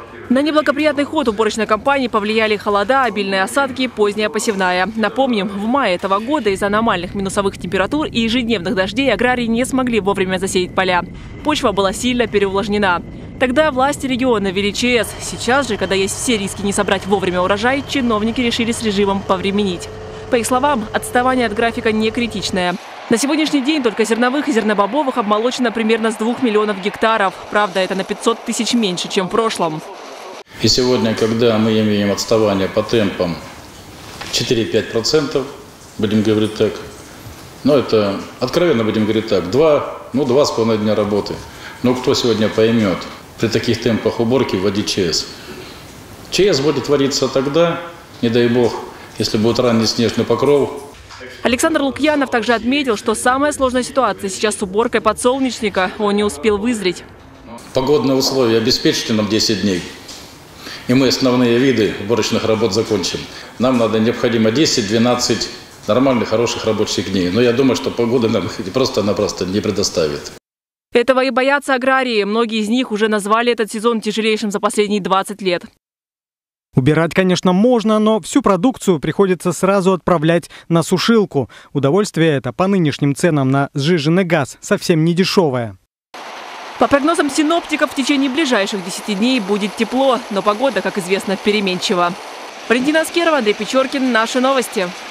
На неблагоприятный ход уборочной кампании повлияли холода, обильные осадки и поздняя посевная. Напомним, в мае этого года из-за аномальных минусовых температур и ежедневных дождей аграрии не смогли вовремя засеять поля. Почва была сильно переувлажнена. Тогда власти региона ввели ЧС. Сейчас же, когда есть все риски не собрать вовремя урожай, чиновники решили с режимом повременить. По их словам, отставание от графика не критичное. На сегодняшний день только зерновых и зернобобовых обмолочено примерно с 2 миллионов гектаров. Правда, это на 500 тысяч меньше, чем в прошлом. И сегодня, когда мы имеем отставание по темпам 4-5%, будем говорить так, это откровенно будем говорить так, 2,5 дня работы. Но кто сегодня поймет при таких темпах уборки вводить ЧС? ЧС будет вариться тогда, не дай бог, если будет ранний снежный покров. Александр Лукьянов также отметил, что самая сложная ситуация сейчас с уборкой подсолнечника. Он не успел вызреть. Погодные условия обеспечите нам 10 дней. И мы основные виды уборочных работ закончим. Нам необходимо 10-12 нормальных, хороших рабочих дней. Но я думаю, что погода нам просто-напросто не предоставит. Этого и боятся аграрии. Многие из них уже назвали этот сезон тяжелейшим за последние 20 лет. Убирать, конечно, можно, но всю продукцию приходится сразу отправлять на сушилку. Удовольствие это по нынешним ценам на сжиженный газ совсем не дешевое. По прогнозам синоптиков, в течение ближайших 10 дней будет тепло, но погода, как известно, переменчива. Валентина Аскерова, Андрей Печоркин. Наши новости.